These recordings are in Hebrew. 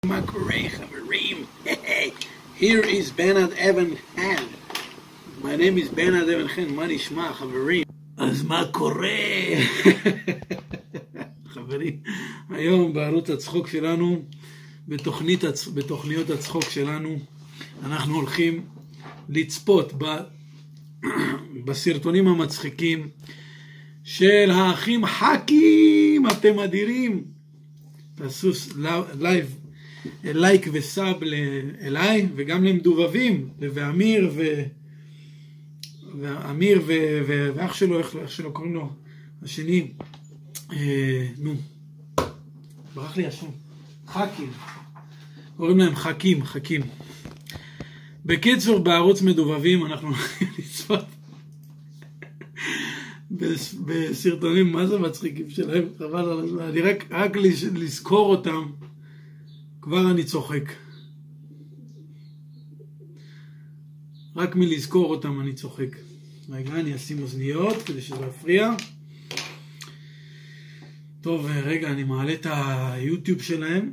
מה קורה חברים? Here is Bernard Evan Han. My name is Bernard Evan Han. מה נשמע חברים? אז מה קורה? חברים, היום בערוץ הצחוק שלנו, בתוכניות הצחוק שלנו, אנחנו הולכים לצפות בסרטונים המצחיקים של האחים חכים. אתם אדירים. תעשו לייק וסאב אליי וגם למדובבים, ואמיר ואח שלו, איך שלו קוראים לו השני, נו, ברח לי השם, חכים, קוראים להם חכים. בקיצור, בערוץ מדובבים אנחנו נצפות בסרטונים מה זה מצחיקים שלהם, חבל על הזמן. אני רק לזכור אותם כבר אני צוחק, רק מלזכור אותם אני צוחק. רגע, אני אשים אוזניות כדי שזה יפריע. טוב, רגע, אני מעלה את היוטיוב שלהם.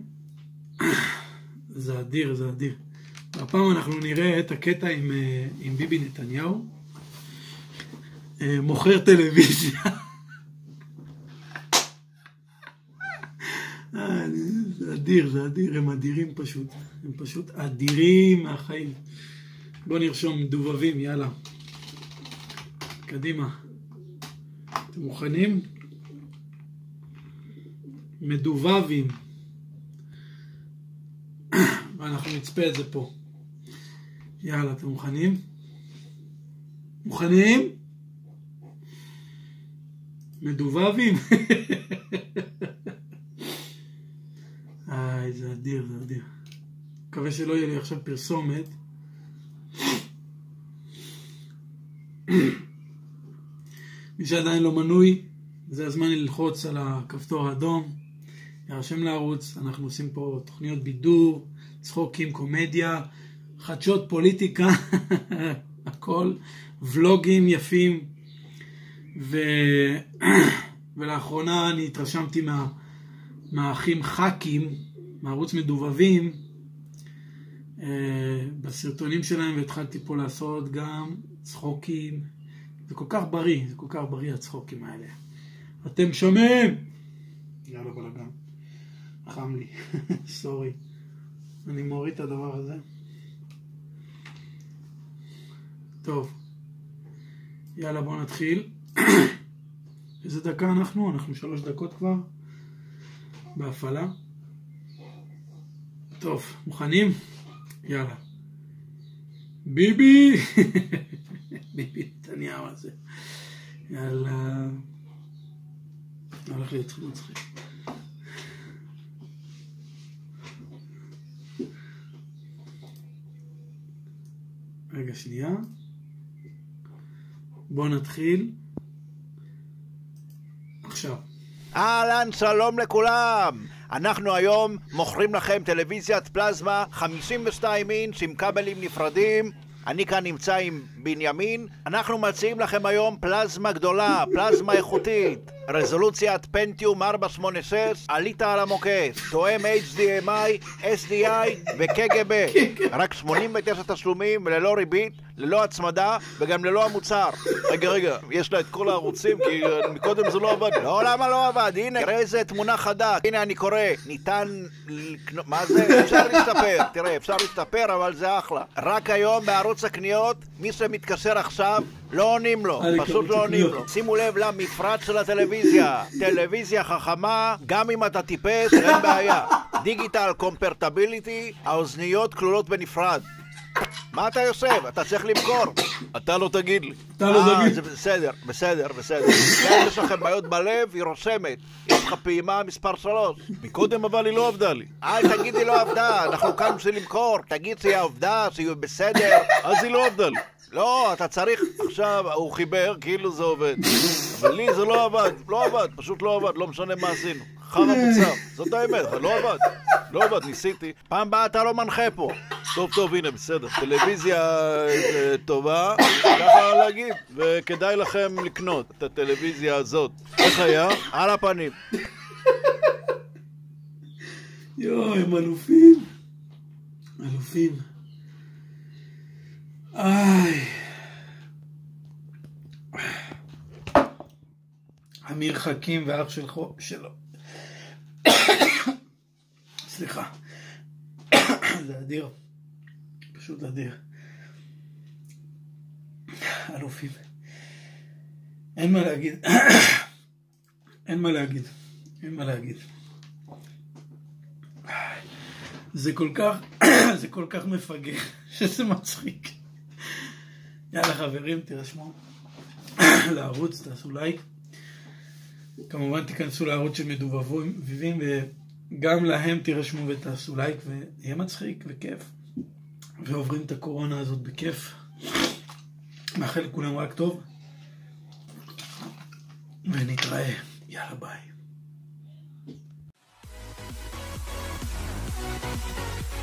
זה אדיר, זה אדיר. הפעם אנחנו נראה את הקטע עם ביבי נתניהו מוכר טלוויזיה. זה אדיר, זה אדיר. הם אדירים פשוט, הם פשוט אדירים מהחיים. בוא נרשום מדובבים, יאללה, קדימה. אתם מוכנים? מדובבים. ואנחנו נצפה את זה פה. יאללה, אתם מוכנים? מוכנים? מדובבים. זה אדיר, זה אדיר. מקווה שלא יהיה לי עכשיו פרסומת. מי שעדיין לא מנוי, זה הזמן ללחוץ על הכפתור האדום, ירשם לערוץ. אנחנו עושים פה תוכניות בידור, צחוקים, קומדיה, חדשות, פוליטיקה, הכל, ולוגים יפים. ולאחרונה אני התרשמתי מהאחים חכים, מערוץ מדובבים, בסרטונים שלהם, והתחלתי פה לעשות גם צחוקים. זה כל כך בריא, זה כל כך בריא הצחוקים האלה. אתם שומעים? יאללה בלגן, חם לי. סורי, אני מוריד את הדבר הזה. טוב, יאללה בוא נתחיל. איזה דקה אנחנו 3 דקות כבר בהפעלה. טוב, מוכנים? יאללה. ביבי. ביבי נתניהו הזה. יאללה. הולך להתחיל מצחיק. רגע שנייה. בוא נתחיל. עכשיו. אהלן, שלום לכולם. אנחנו היום מוכרים לכם טלוויזיית פלזמה 52 אינץ' עם כבלים נפרדים. אני כאן נמצא עם בנימין. אנחנו מציעים לכם היום פלזמה גדולה, פלזמה איכותית, רזולוציית פנטיום 486, עלית על המוקד, תואם HDMI, SDI ו-KGB. רק 89 תשלומים, ללא ריבית, ללא הצמדה וגם ללא המוצר. רגע, יש לה את כל הערוצים כי מקודם זה לא עבד. לא, למה לא עבד? הנה, תראה איזה תמונה חדה. הנה אני קורא, ניתן לקנות, מה זה? אפשר להשתפר, תראה, אפשר להשתפר אבל זה אחלה. רק היום בערוץ הקניות, מי שמתקשר עכשיו, לא עונים לו, פשוט לא עונים לו. שימו לב למפרט של הטלוויזיה, טלוויזיה חכמה, גם אם אתה טיפס, אין בעיה. דיגיטל קומפרטביליטי, האוזניות כלולות בנפרד. מה אתה יושב? אתה צריך למכור. אתה לא תגיד לי. אתה לא תגיד. זה בסדר. יש לכם בעיות בלב, היא רושמת. יש לך פעימה מספר 3. מקודם אבל היא לא עבדה לי. אל תגיד היא לא עבדה, אנחנו כאן בשביל למכור. תגיד שהיא עבדה, שהיא בסדר. אז היא לא עבדה לי. לא, אתה צריך, עכשיו הוא חיבר, כאילו זה עובד. אבל לי זה לא עבד, פשוט לא עבד, לא משנה מה עשינו. חרא מוצר, זאת האמת, לא עבד, ניסיתי. פעם באה אתה לא מנחה פה. טוב, הנה, בסדר. טלוויזיה טובה, ככה להגיד, וכדאי לכם לקנות את הטלוויזיה הזאת. איך היה? על הפנים. יואו, הם אלופים. אלופים. איי. אמיר חכים ואח שלו. סליחה. זה אדיר. פשוט אדיר. אלופים. אין מה להגיד. אין מה להגיד. אין מה להגיד. זה כל כך מפגר, שזה מצחיק. יאללה חברים, תירשמו לערוץ, תעשו לייק. כמובן תיכנסו לערוץ של מדובבים, וגם להם תירשמו ותעשו לייק, ויהיה מצחיק וכיף. ועוברים את הקורונה הזאת בכיף. מאחל לכולם רק טוב. ונתראה. יאללה ביי.